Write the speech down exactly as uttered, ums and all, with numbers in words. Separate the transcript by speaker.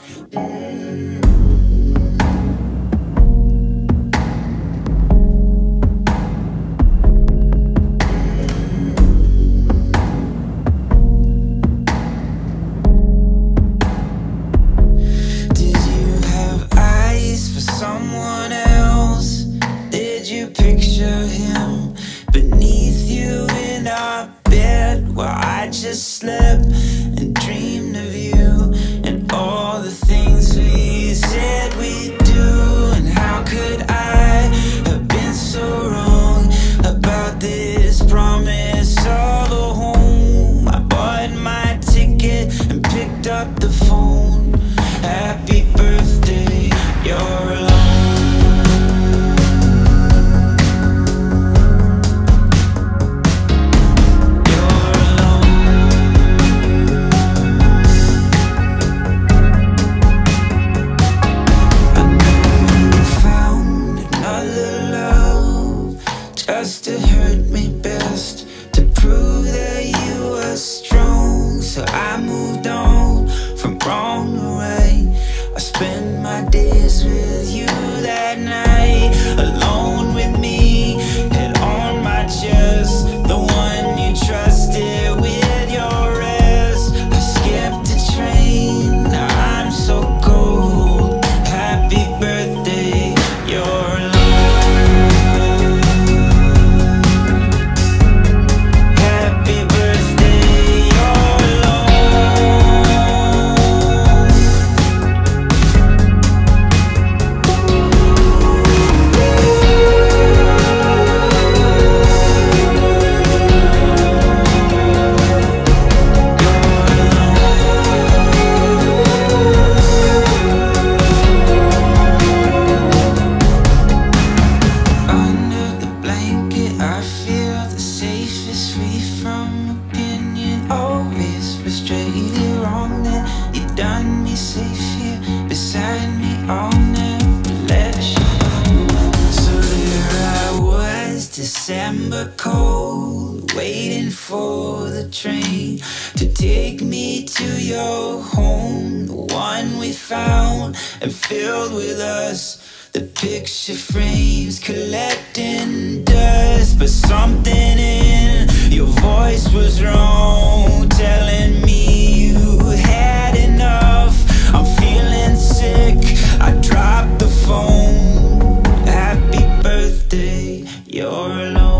Speaker 1: Just slept and dreamed of you and all the things we said we'd do. And how could I have been so wrong about this promise of a home? I bought my ticket and picked up the phone. Happy birthday, you're alone. Just to hurt me best, to prove that you were strong. So I moved on from wrong to right. I spent my days with you that night, alone with me, head on my chest, the one you trusted with your rest. I skipped a train, now I'm so cold. Happy birthday, you're alone. December cold, waiting for the train to take me to your home, the one we found and filled with us. The picture frames collecting dust, but something in your voice was wrong, telling me you had enough. I'm feeling sick, I dropped the phone. Happy birthday, you're alone.